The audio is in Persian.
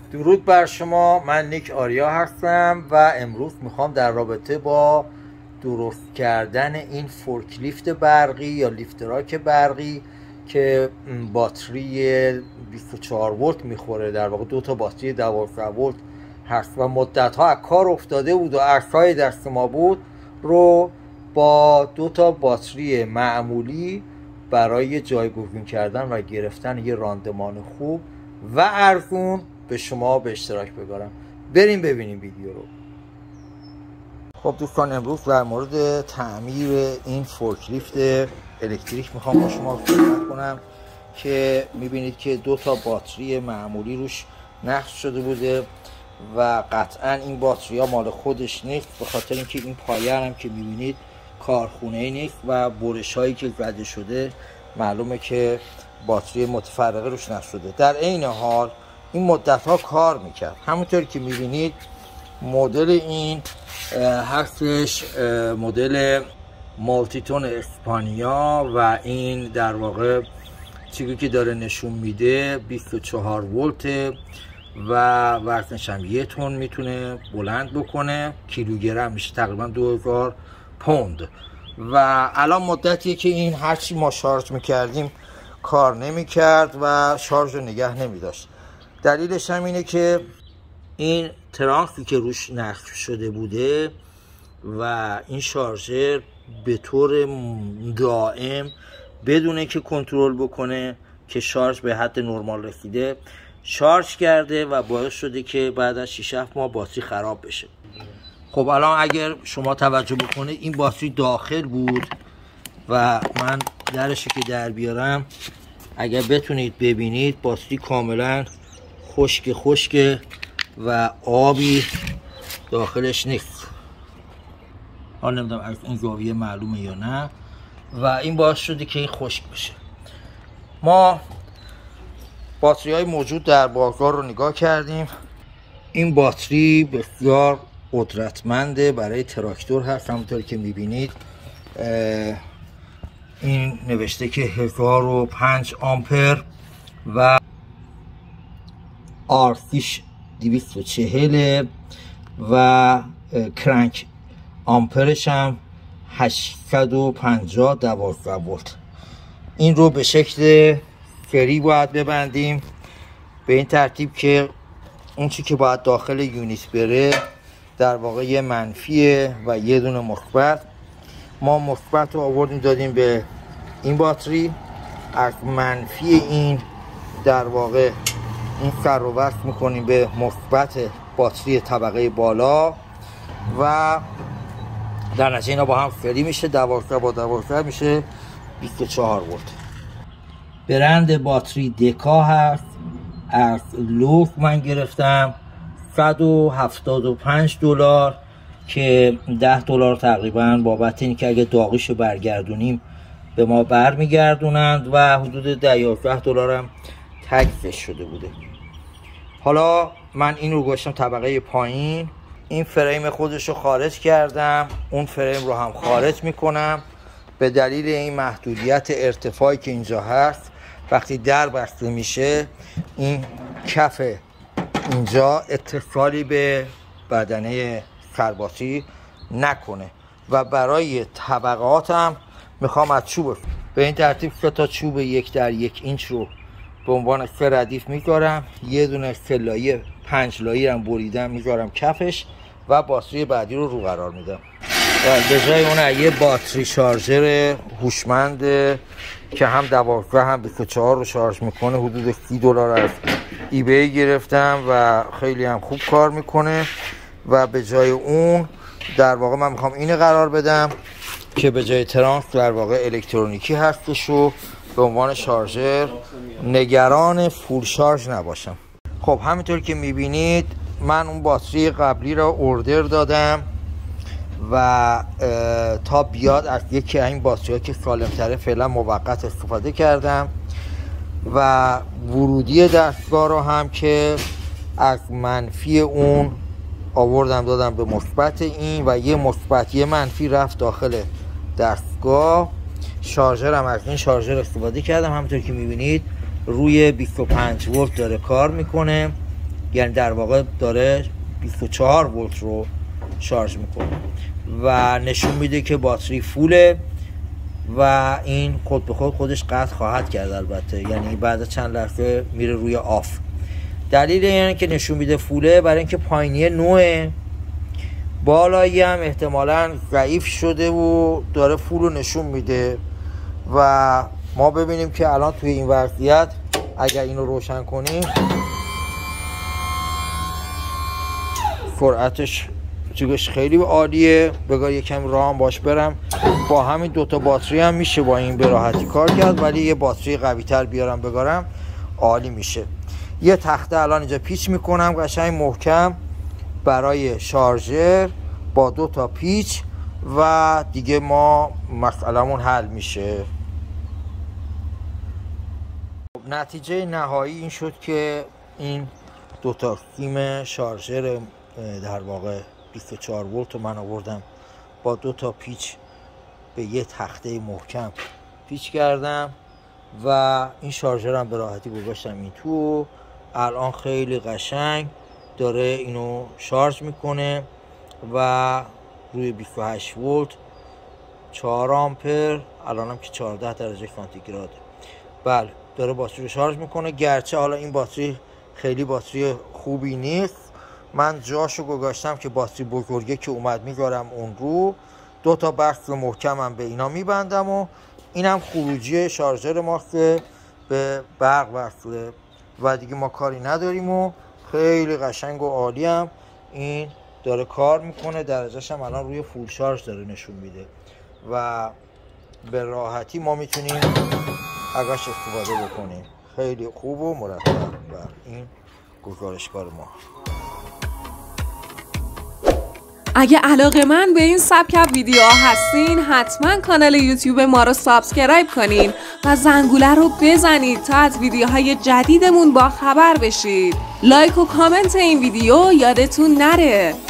درود بر شما. من نیک آریا هستم و امروز میخوام در رابطه با درست کردن این فورکلیفت برقی یا لیفتراک برقی که باتری 24 ولت میخوره، در واقع دو تا باتری 12 ولت هست و مدت ها از کار افتاده بود و عرصه‌های دست ما بود رو با دو تا باتری معمولی برای جایگزین کردن و گرفتن یه راندمان خوب و ارزون به شما به اشتراک بگذارم. بریم ببینیم ویدیو رو. خب دوستان، امروز در مورد تعمیر این فورکلیفت الکتریک میخوام با شما صحبت کنم که میبینید که دو تا باتری معمولی روش نصب شده بوده و قطعا این باتری ها مال خودش نیست، به خاطر اینکه این پایه هم که میبینید کارخونه نیست و برش هایی که زده شده معلومه که باتری متفرقه روش نصب شده. در عین حال این مدت ها کار میکرد. همونطور که میبینید مدل این هستش، مدل مالتیتون اسپانیا و این در واقع چیزی که داره نشون میده 24 ولت و وزنش هم 1 تن میتونه بلند بکنه، کیلوگرم میشه تقریبا 2000 پوند و الان مدتیه که این هرچی ما شارژ میکردیم کار نمیکرد و شارژ رو نگه نمیداشت. دلیلش هم اینه که این ترانسی که روش نصب شده بوده و این شارژر به طور دائم بدون که کنترل بکنه که شارژ به حد نرمال رسیده شارژ کرده و باعث شده که بعد از 6-7 ماه باتری خراب بشه. خب الان اگر شما توجه بکنید این باتری داخل بود و من درش که در بیارم اگر بتونید ببینید باتری کاملا خشک و آبی داخلش نیست. حالا نمیدونم از این زاویه معلومه یا نه و این باعث شده که این خشک بشه. ما باتری های موجود در بازار رو نگاه کردیم. این باتری بسیار قدرتمنده، برای تراکتور هست. همونطور که میبینید این نوشته که 1005 آمپر و آرسیش 240 و کرنک آمپرش هم 850 12 ولت. این رو به شکل سری باید ببندیم به این ترتیب که اون چی که باید داخل یونیت بره در واقع یه منفیه و یه دونه مثبت. ما مثبت رو آوردیم دادیم به این باتری، از منفی این در واقع این سر رو وصل میکنیم به مثبت باتری طبقه بالا و در نتیجه اینا با هم فری میشه. 12 با 12 میشه 24 ولت. برند باتری دکا هست، از لوف من گرفتم $175 که $10 تقریبا بابت این که اگه داغیشو برگردونیم به ما برمیگردونند و حدود $11 هم تکسش شده بوده. حالا من این رو گذاشتم طبقه پایین، این فریم خودش رو خارج کردم، اون فریم رو هم خارج میکنم به دلیل این محدودیت ارتفاعی که اینجا هست. وقتی در بسته میشه این کف اینجا اتصالی به بدنه سرباطی نکنه و برای طبقاتم میخوام از چوب به این ترتیب 3 تا چوب 1 در 1 اینچ رو به عنوان 3 ردیف میذارم، یه دونه 3 لایه 5 لایه هم بریدم میذارم کفش و باتری بعدی رو قرار میدم و به جای اون یه باتری شارژر هوشمند که هم 12 هم 24 رو شارژ میکنه حدود $30 از ایبی گرفتم و خیلی هم خوب کار میکنه و به جای اون در واقع من میخوام اینو قرار بدم که به جای ترانس در واقع الکترونیکی هستش و به عنوان شارژر نگران فول شارژ نباشم. خب همینطور که میبینید من اون باتری قبلی را اوردر دادم و تا بیاد از یکی این باتری ها که سالم تره فعلا موقت استفاده کردم و ورودی دستگاه رو هم که از منفی اون آوردم دادم به مثبت این و یه مثبت یه منفی رفت داخل دستگاه. شارژرم از این شارژر استفاده کردم، همونطور که میبینید روی 25 ولت داره کار میکنه یعنی در واقع داره 24 ولت رو شارژ میکنه و نشون میده که باتری فوله و این خود به خود خودش قطع خواهد کرد البته، یعنی بعد چند لحظه میره روی آف. دلیل اینه که نشون میده فوله برای اینکه پایینی 9، بالایی هم احتمالاً ضعیف شده و داره فول رو نشون میده و ما ببینیم که الان توی این وضعیت اگر اینو روشن کنیم سرعتش چیزش خیلی عالیه. بگار یکم راه هم باش برم. با همین دوتا باتری هم میشه با این به راحتی کار کرد، ولی یه باتری قوی تر بیارم بگارم عالی میشه. یه تخته الان اینجا پیچ میکنم قشنگ محکم برای شارژر با 2 پیچ و دیگه ما مسئله‌مون حل میشه. نتیجه نهایی این شد که این 2 سیم شارژر در واقع 24 ولت رو من آوردم با 2 پیچ به یه تخته محکم پیچ کردم و این شارژرم به راحتی گذاشتم این تو. الان خیلی قشنگ داره اینو شارژ میکنه و روی 28 ولت 4 آمپر، الانم که 14 درجه سانتیگراده. بله داره باتری رو شارژ میکنه، گرچه حالا این باتری خیلی باتری خوبی نیست. من جاشو گذاشتم که باتری بزرگه که اومد میذارم اون رو. 2 بسط محکمم به اینا میبندم و اینم خروجی شارژر ماست به برق وصله و دیگه ما کاری نداریم و خیلی قشنگ و عالی هم این داره کار میکنه. درجهش هم الان روی فول شارژ داره نشون میده و به راحتی ما میتونیم ازش استفاده بکنیم. خیلی خوب و مرتب و این گزارشگار ما. اگه علاقه‌مند به این سبک ویدیوها هستین حتما کانال یوتیوب ما رو سابسکرایب کنین و زنگوله رو بزنید تا از ویدیوهای جدیدمون با خبر بشید. لایک و کامنت این ویدیو یادتون نره.